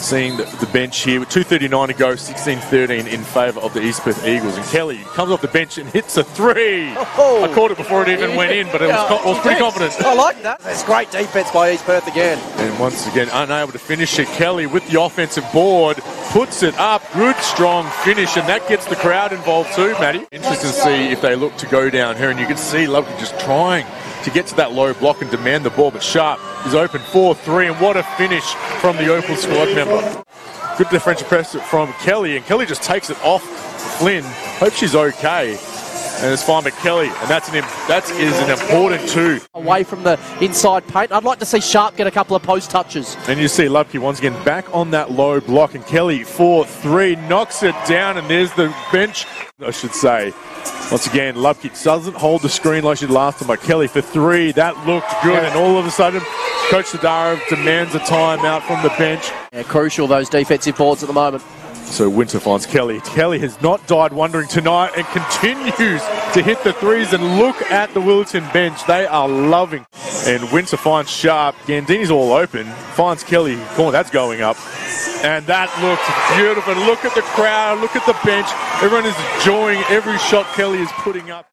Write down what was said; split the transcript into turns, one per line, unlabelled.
seeing the bench here with 2:39 to go, 16-13 in favour of the East Perth Eagles. And Kelly comes off the bench and hits a three. I caught it before it even went in, but it was pretty confident.
I like that. That's great defence by East Perth again.
And once again, unable to finish it. Kelly with the offensive board, puts it up. Good, strong finish, and that gets the crowd involved too, Matty. Interesting to see if they look to go down here, and you can see Lubke just trying to get to that low block and demand the ball, but Sharp is open 4-3, and what a finish from the Opal squad member. Good differential press from Kelly, and Kelly just takes it off Flynn. Hope she's okay. And it's fine, but Kelly, and that is an important two.
Away from the inside paint. I'd like to see Sharp get a couple of post touches.
And you see Lubke once again back on that low block, and Kelly 4-3 knocks it down, and there's the bench, I should say. Once again, Lubke doesn't hold the screen like she did last time, but Kelly for three, that looked good, and all of a sudden, Coach Sadara demands a timeout from the bench.
Yeah, crucial, those defensive boards at the moment.
So Winter finds Kelly. Kelly has not died wondering tonight and continues to hit the threes, and look at the Willetton bench. They are loving. And Winter finds Sharp. Gandini's all open. Finds Kelly. Corner, that's going up. And that looks beautiful. Look at the crowd. Look at the bench. Everyone is enjoying every shot Kelly is putting up.